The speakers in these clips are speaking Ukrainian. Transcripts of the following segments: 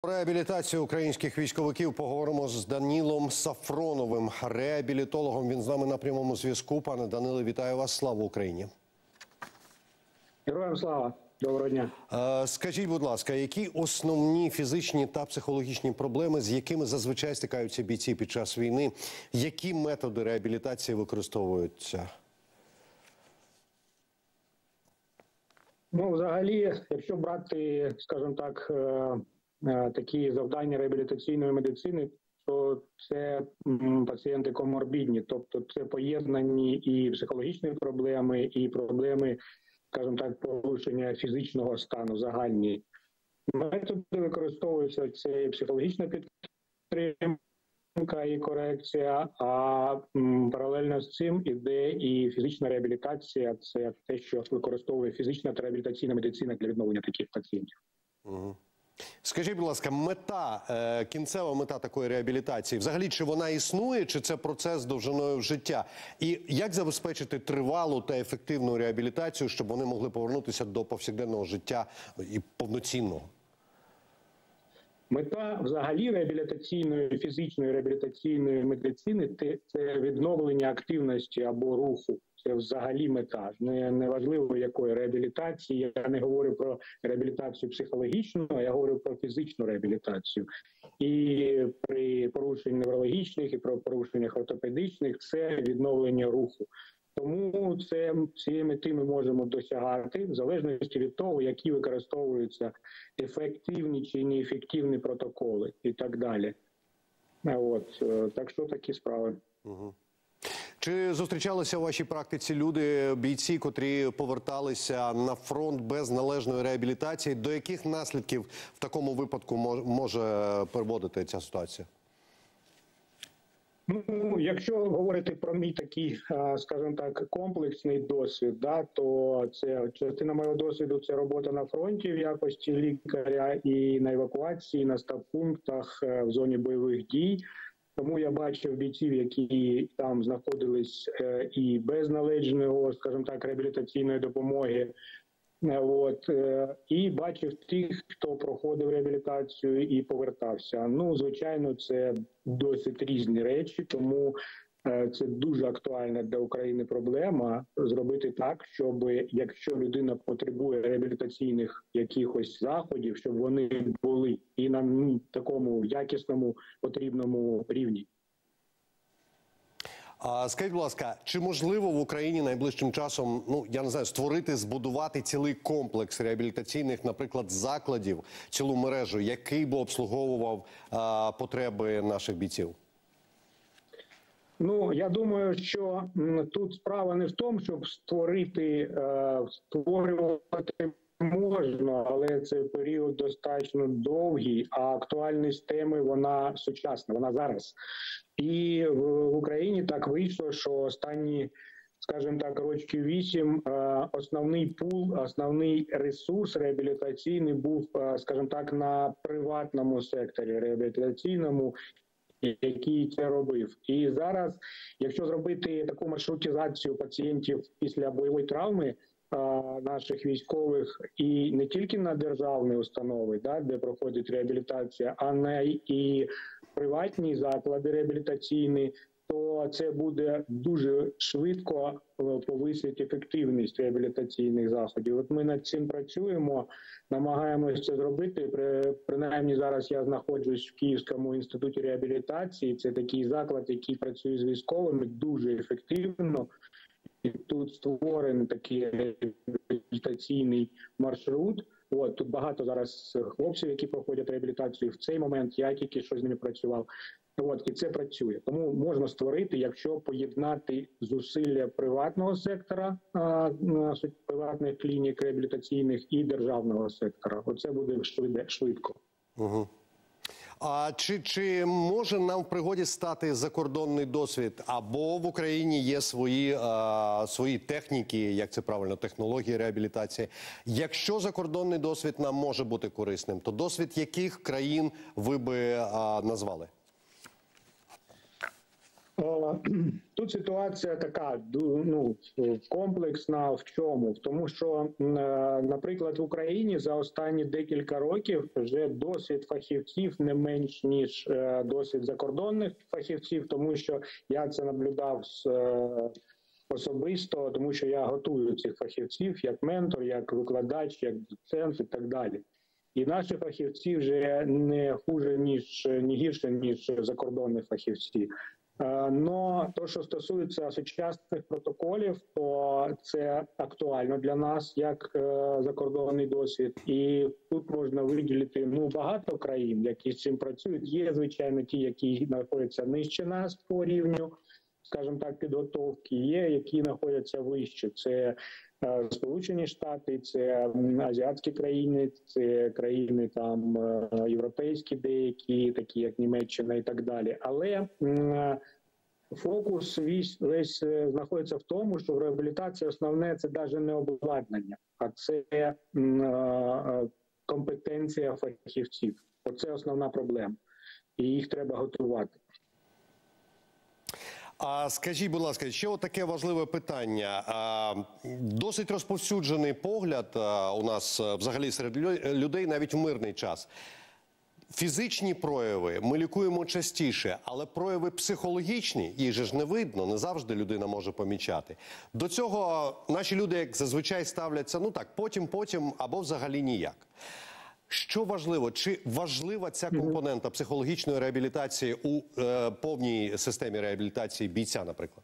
реабілітацію українських військовиків поговоримо з Данилом Сафроновим, реабілітологом. Він з нами на прямому зв'язку. Пане Даниле, вітаю вас. Слава Україні. Героям слава. Доброго дня. Скажіть, будь ласка, які основні фізичні та психологічні проблеми, з якими зазвичай стикаються бійці під час війни? Які методи реабілітації використовуються? Ну, взагалі, якщо брати, скажімо так, такі завдання реабілітаційної медицини, то це пацієнти коморбідні, тобто це поєднані і психологічні проблеми, і проблеми, скажімо так, порушення фізичного стану загальні. Методи використовуються, це і психологічна підтримка і корекція, а паралельно з цим іде і фізична реабілітація, це те, що використовує фізична та реабілітаційна медицина для відновлення таких пацієнтів. Угу. Скажіть, будь ласка, кінцева мета такої реабілітації, взагалі, чи вона існує, чи це процес довжиною в життя? І як забезпечити тривалу та ефективну реабілітацію, щоб вони могли повернутися до повсякденного життя і повноцінного? Мета взагалі реабілітаційної, фізичної реабілітаційної медицини – це відновлення активності або руху. Це взагалі мета. Не важливо, якої реабілітації. Я не говорю про реабілітацію психологічну, а я говорю про фізичну реабілітацію. І при порушенні неврологічних, і при порушеннях ортопедичних – це відновлення руху. Тому цієї мети ми можемо досягати в залежності від того, які використовуються ефективні чи неефективні протоколи і так далі. Так що такі справи. Угу. Чи зустрічалися у вашій практиці люди, бійці, котрі поверталися на фронт без належної реабілітації? До яких наслідків в такому випадку може приводити ця ситуація? Ну, якщо говорити про мій такий, скажімо так, комплексний досвід, то це частина моєго досвіду – це робота на фронті в якості лікаря і на евакуації, на стаб-пунктах в зоні бойових дій. Тому я бачив бійців, які там знаходились і без належного, скажімо так, реабілітаційної допомоги. І бачив тих, хто проходив реабілітацію і повертався. Ну, звичайно, це досить різні речі, тому це дуже актуальна для України проблема зробити так, щоб якщо людина потребує реабілітаційних якихось заходів, щоб вони були і на такому якісному, потрібному рівні. Скажіть, будь ласка, чи можливо в Україні найближчим часом, створити, збудувати цілий комплекс реабілітаційних, наприклад, закладів, цілу мережу, який би обслуговував потреби наших бійців? Ну, я думаю, що тут справа не в тому, щоб створювати можна, але це період достатньо довгий, а актуальність теми, вона сучасна, вона зараз. І в Україні так вийшло, що останні, скажімо так, років 8 основний пул, основний ресурс реабілітаційний був, скажімо так, на приватному секторі реабілітаційному, який це робив. І зараз, якщо зробити таку маршрутизацію пацієнтів після бойової травми, наших військових, і не тільки на державні установи, де проходить реабілітація, а на і приватні заклади реабілітаційні, то це буде дуже швидко повисити ефективність реабілітаційних заходів. От ми над цим працюємо, намагаємося це зробити. Принаймні зараз я знаходжусь в Київському інституті реабілітації. Це такий заклад, який працює з військовими дуже ефективно. І тут створений такий реабілітаційний маршрут. Тут багато зараз хлопців, які проходять реабілітацію. В цей момент я тільки що з ними працював. І це працює. Тому можна створити, якщо поєднати зусилля приватного сектора, приватних клінік реабілітаційних і державного сектора. Оце буде швидко. Угу. А чи може нам в пригоді стати закордонний досвід? Або в Україні є свої техніки, як це правильно, технології реабілітації. Якщо закордонний досвід нам може бути корисним, то досвід яких країн ви би назвали? Тут ситуація така комплексна в чому? В тому, що, наприклад, в Україні за останні декілька років вже досвід фахівців не менш ніж досвід закордонних фахівців, тому що я це наблюдав особисто, тому що я готую цих фахівців як ментор, як викладач, як доцент і так далі. І наші фахівці вже не хуже не гірше ніж закордонні фахівці. Но то, що стосується сучасних протоколів, то це актуально для нас як закордонний досвід. І тут можна виділити багато країн, які з цим працюють. Є, звичайно, ті, які знаходяться нижче нас по рівню, скажімо так, підготовки. Є, які знаходяться вище. Це Сполучені Штати, це азіатські країни, це країни там європейські деякі, такі як Німеччина і так далі. Але фокус весь знаходиться в тому, що в реабілітації основне це навіть не обладнання, а це компетенція фахівців. Оце основна проблема. І їх треба готувати. А скажіть, будь ласка, ще таке важливе питання. Досить розповсюджений погляд у нас взагалі серед людей навіть в мирний час. Фізичні прояви ми лікуємо частіше, але прояви психологічні, їх же ж не видно, не завжди людина може помічати. До цього наші люди, як зазвичай, ставляться, потім, або взагалі ніяк. Що важливо? Чи важлива ця компонента психологічної реабілітації у повній системі реабілітації бійця, наприклад?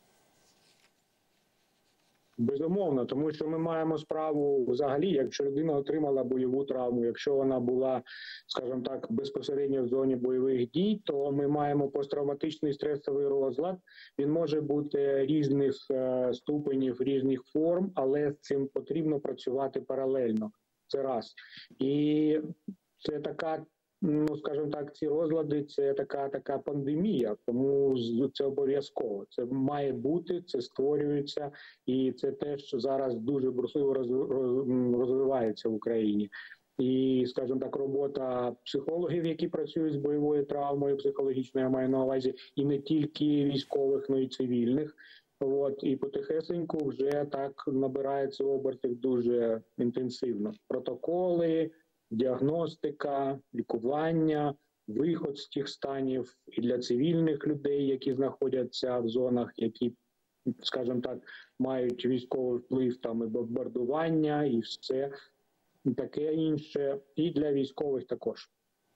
Безумовно, тому що ми маємо справу взагалі, якщо людина отримала бойову травму, якщо вона була, скажімо так, безпосередньо в зоні бойових дій, то ми маємо посттравматичний стресовий розлад. Він може бути різних ступенів, різних форм, але з цим потрібно працювати паралельно. Це раз. І це така, скажімо так, ці розлади, це така пандемія, тому це обов'язково. Це має бути, це створюється, і це теж зараз дуже бурхливо розвивається в Україні. І, скажімо так, робота психологів, які працюють з бойовою травмою психологічною, я маю на увазі, і не тільки військових, але й цивільних. І потихесеньку вже так набирається обертів дуже інтенсивно. Протоколи, діагностика, лікування, виход з тих станів і для цивільних людей, які знаходяться в зонах, які, скажімо так, мають військовий вплив, там і бомбардування, і все таке інше, і для військових також.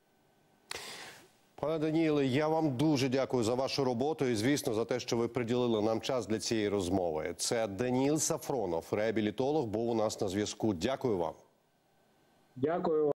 Пане Даніїле, я вам дуже дякую за вашу роботу і, звісно, за те, що ви приділили нам час для цієї розмови. Це Даніїл Сафронов, реабілітолог, був у нас на зв'язку. Дякую вам. Дякую.